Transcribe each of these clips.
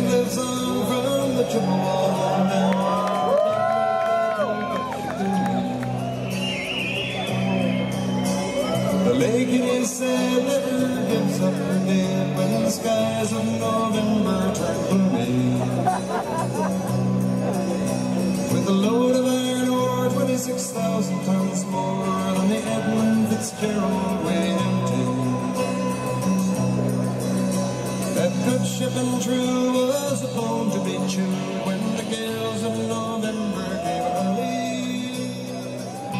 lives on from the Chippewa down. The lake in his sand never gives up her dead when the skies of November turn gloomy. With a load of iron ore, 26,000 tons more than the Edmund Fitzgerald weighed empty. That good ship and true was a bone to be chewed when the gales of November gave her leave.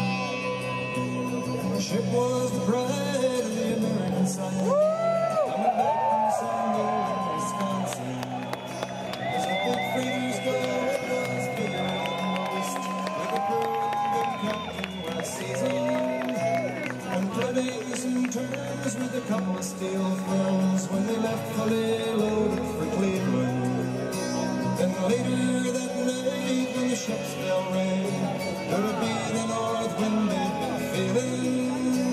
The ship was the pride of the American side, coming back from somewhere in Wisconsin. As the big freighters go, it was bigger than most, with a crew and good captain last season, and plenty some turns with a couple of steel thrones when they left fully loaded for Cleveland. Then later that night when the ship's bell rang, there would be the north wind they'd been feeling.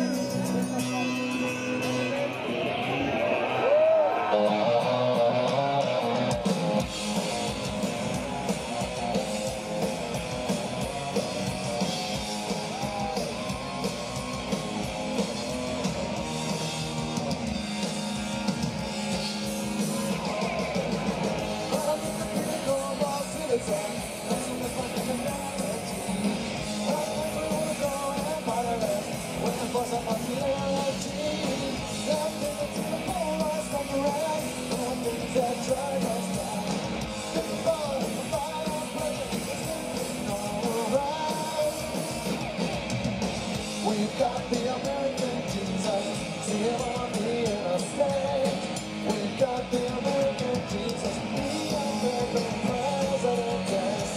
We've got the American Jesus, see him on the interstate. We've got the American Jesus, the American president, yes.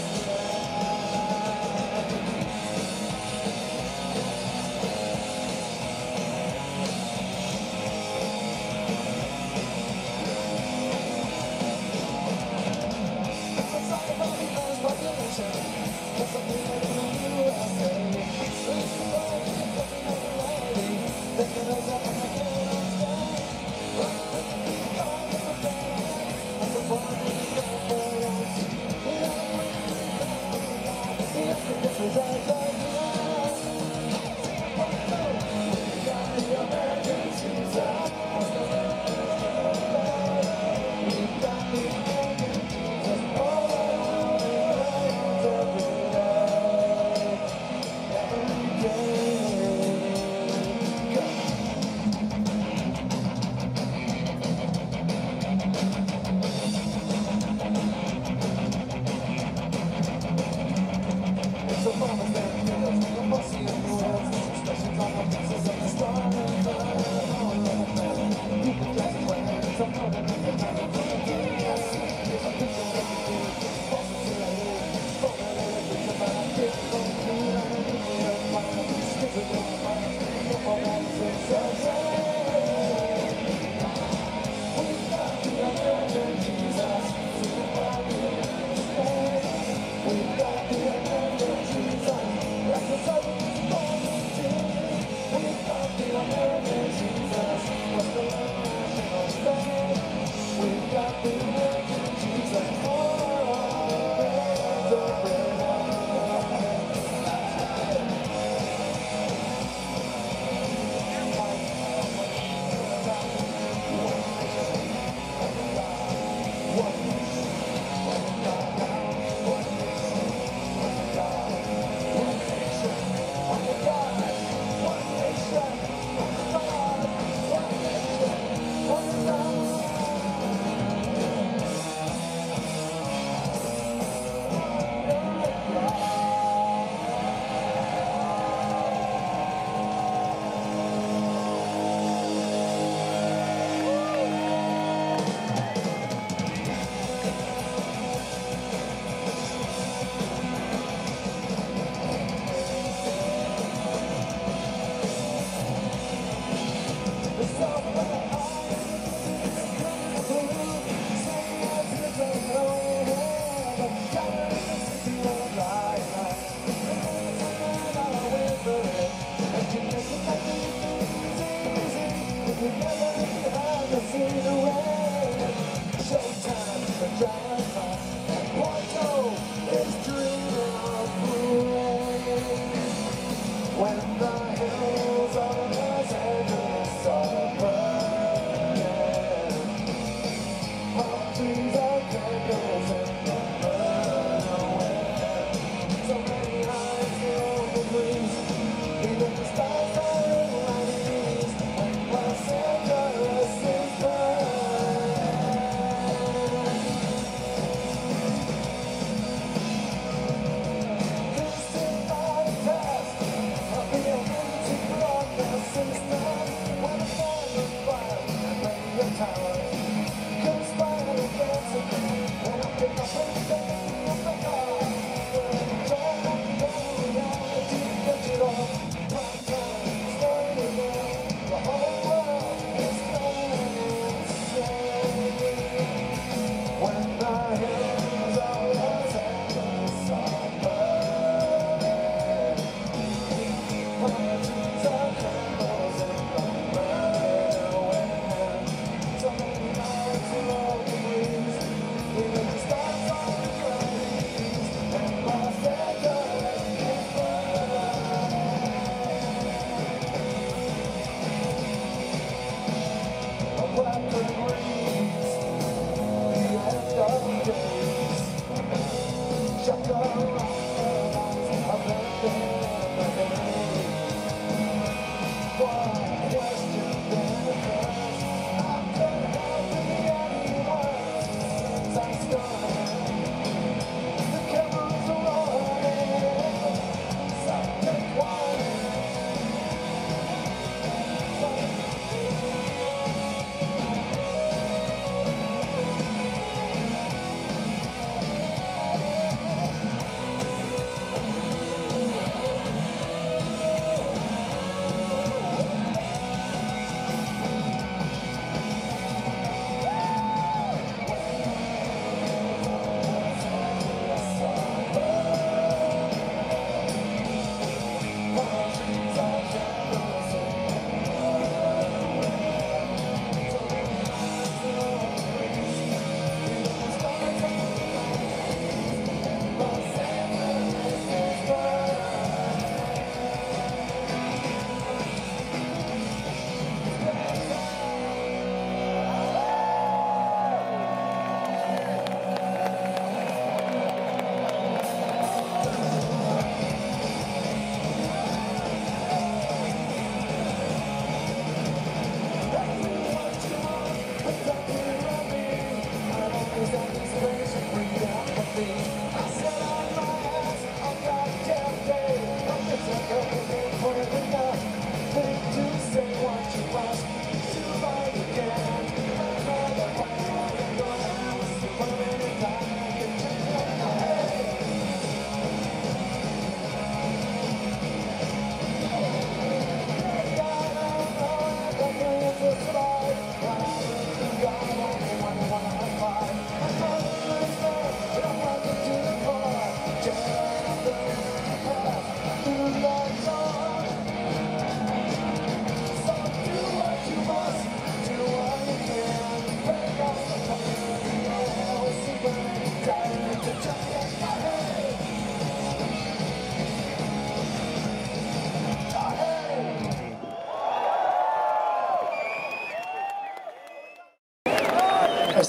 Let's talk about the Earth's population. That's something that in the USA. So promise that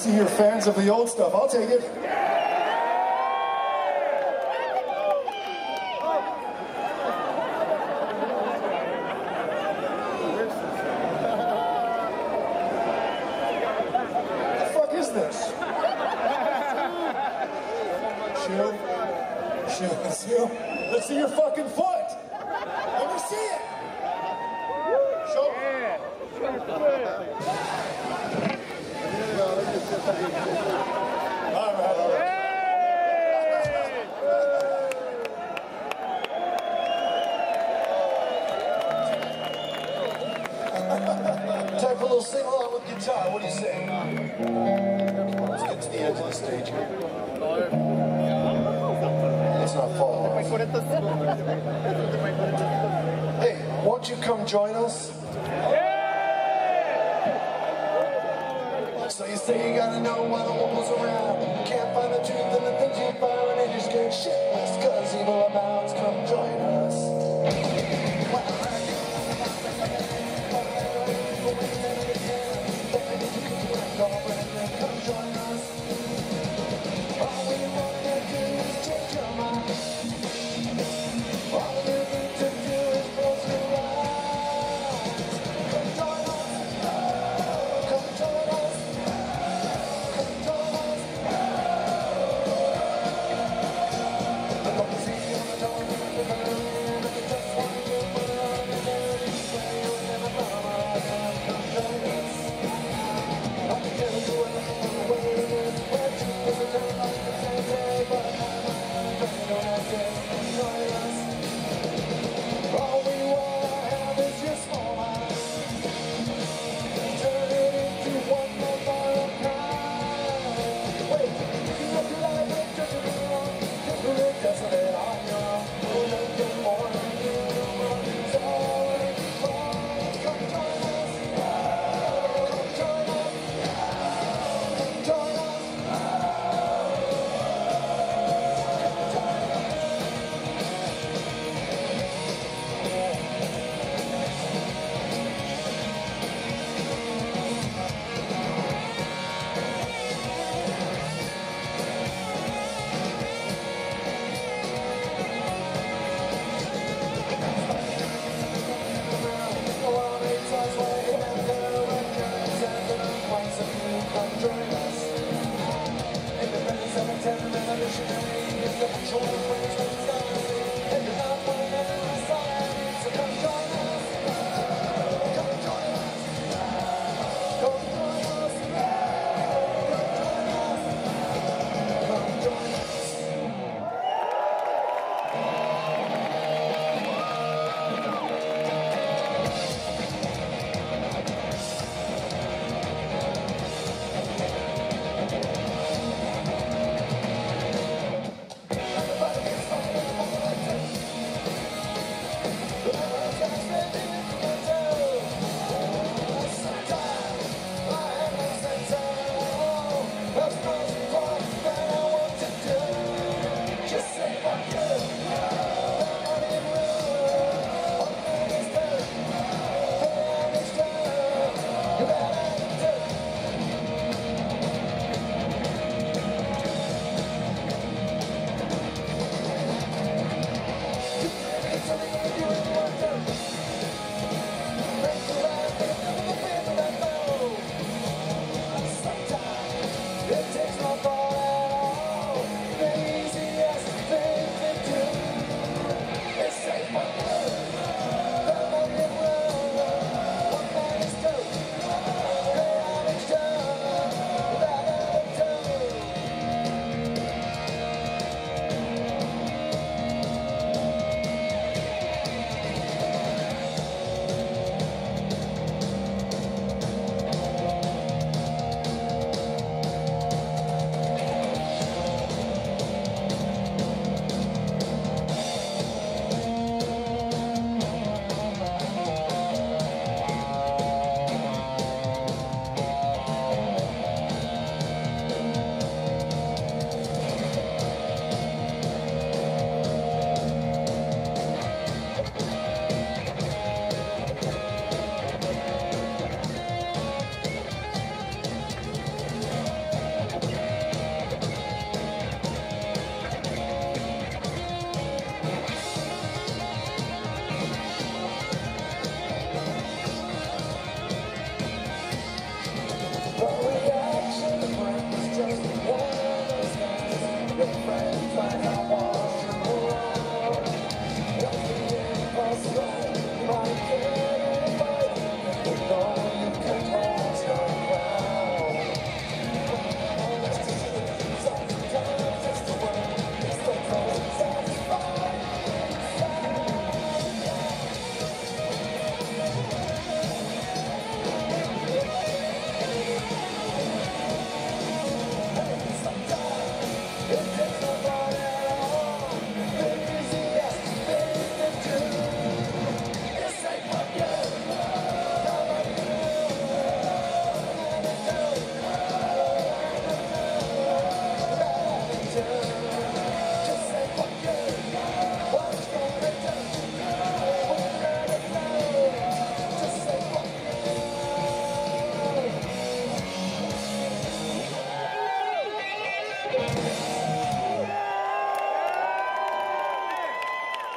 see you're fans of the old stuff. I'll take it. What the fuck is this? Shoe. Let's see your fucking foot. Let me see it. Show. All right. Time for a little sing-along with guitar. What do you say? Let's get to the edge of the stage here. Let's not fall off. Hey, won't you come join us? So you say you gotta know why the woman's around. You can't find the truth in the things you found, and you're scared shitless cause evil abounds. Come join us. Come join us. All we wanna do is change your mind. All you need to do is close your eyes. Come join us. Come join us. Come join us. Come see you on the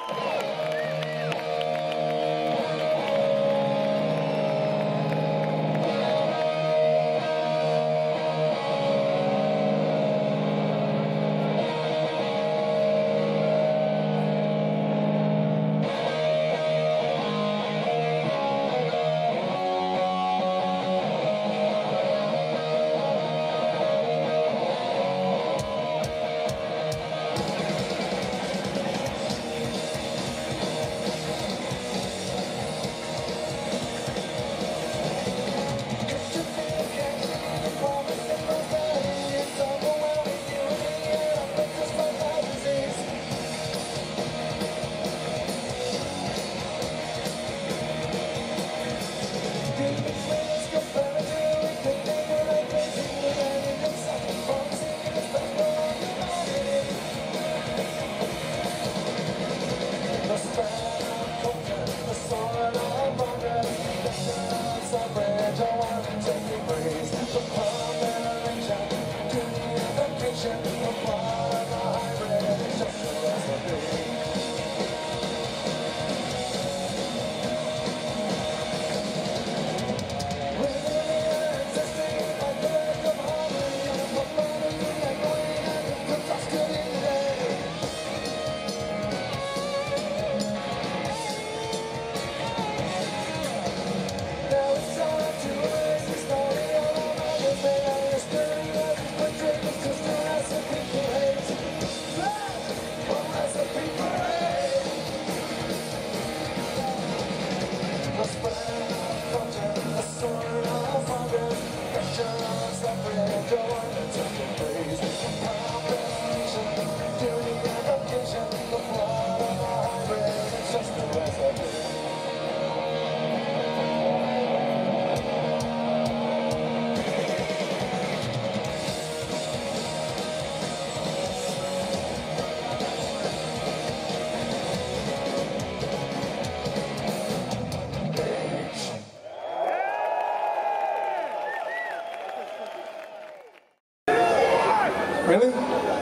Really?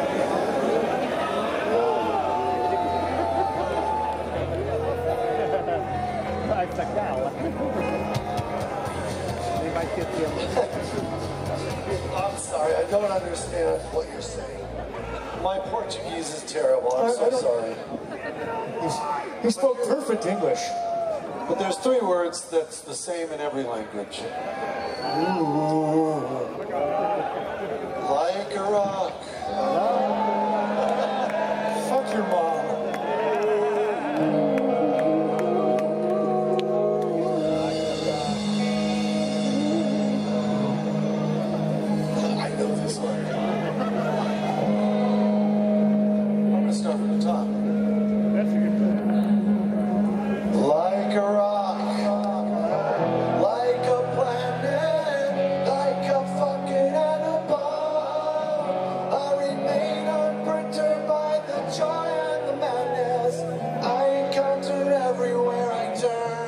Essa cala. Nem vai ter tempo. I'm sorry, I don't understand what you're saying. My Portuguese is terrible, I'm so sorry. He spoke perfect English. But there's 3 words that's the same in every language. Ooh. Like a rock. Fuck your mom. I know this one. I'm gonna start from the top. That's a good one. Like a rock, like a planet, like a fucking animal. I remain unperturbed by the joy and the madness I encounter everywhere I turn.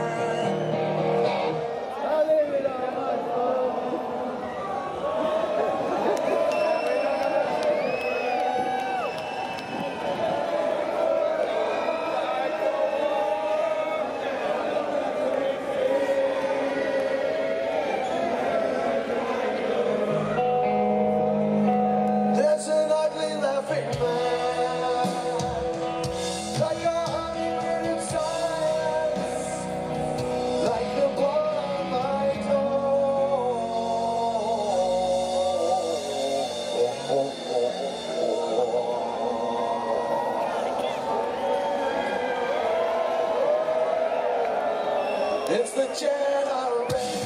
There's an ugly laughing man, like a hummingbird in silence, like the blood on my toe. It's the generation.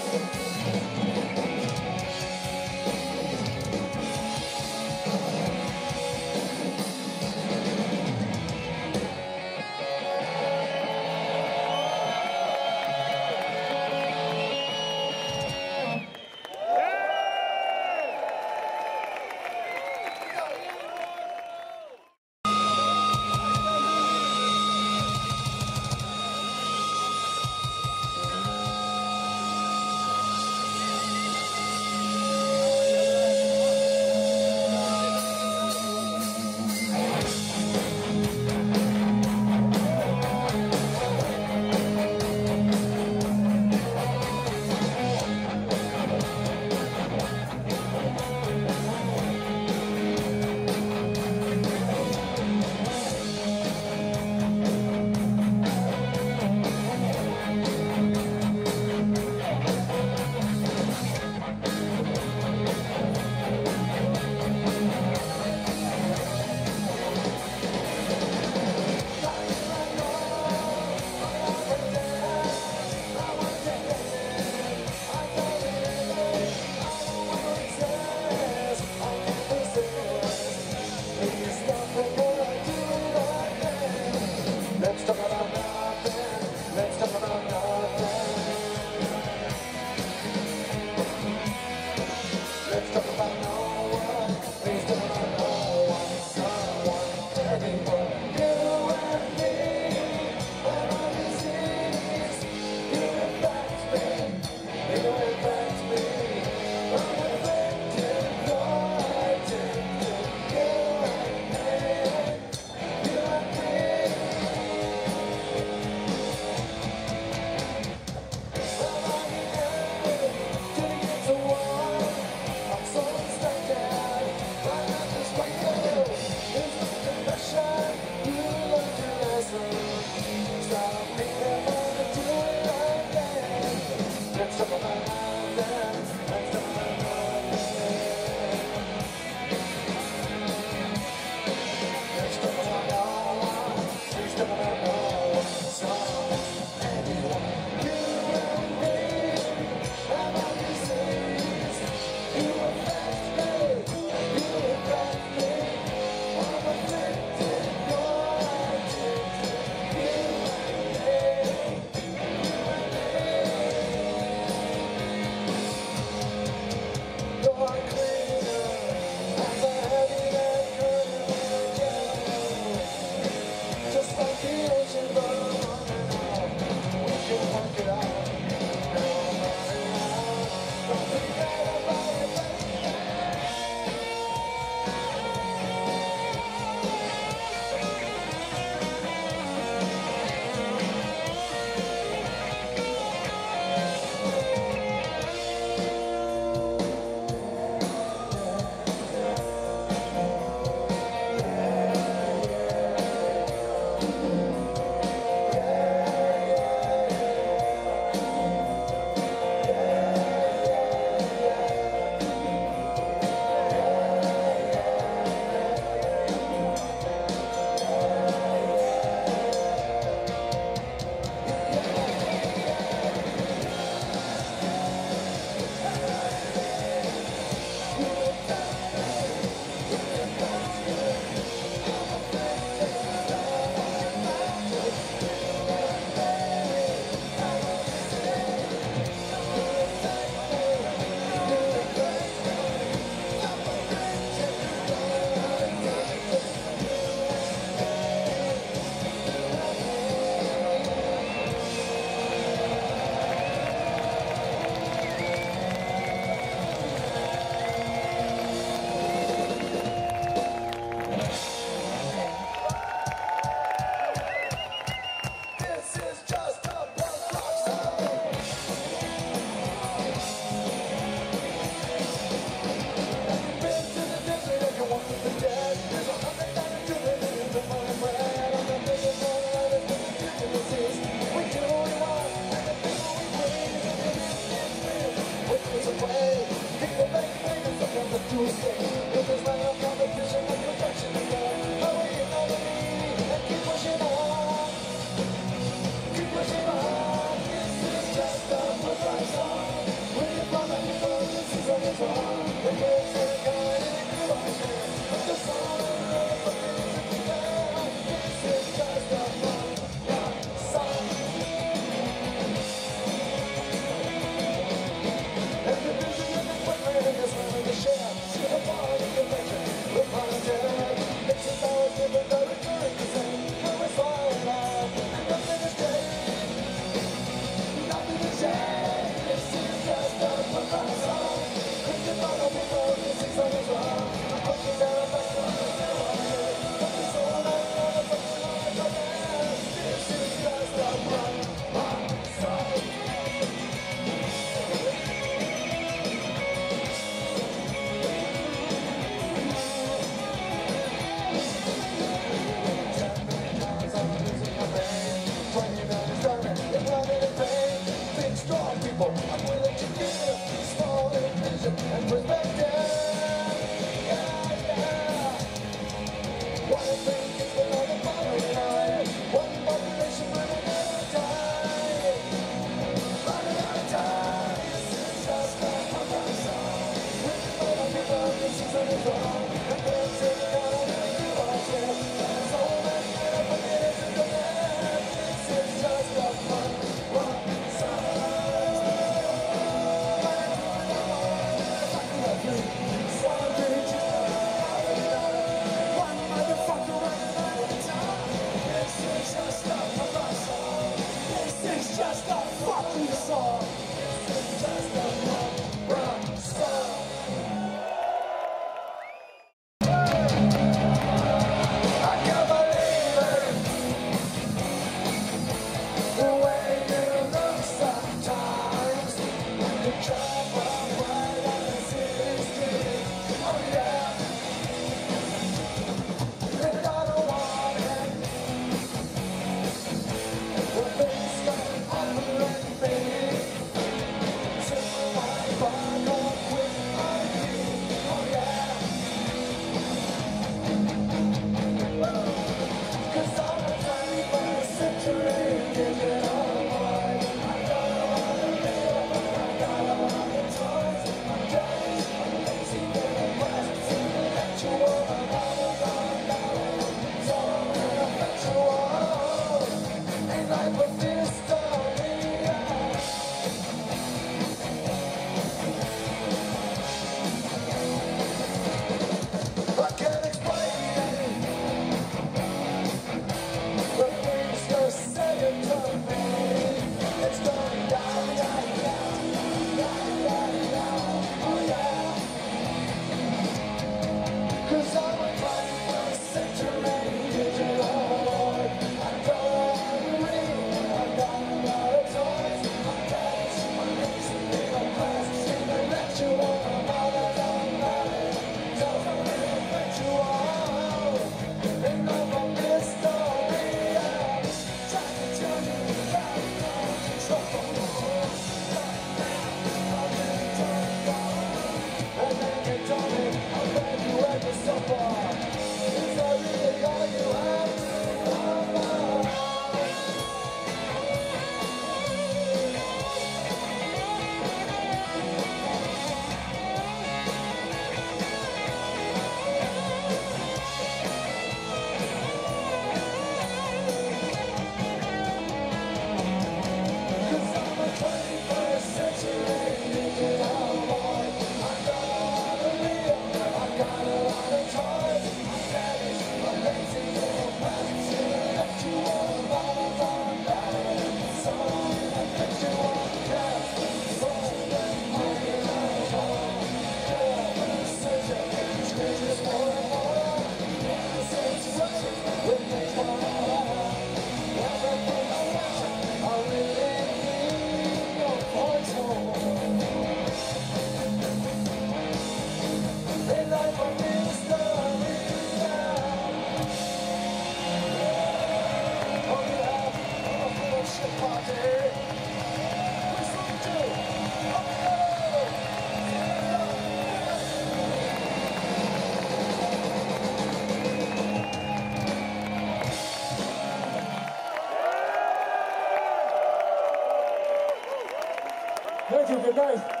Thank you, good night.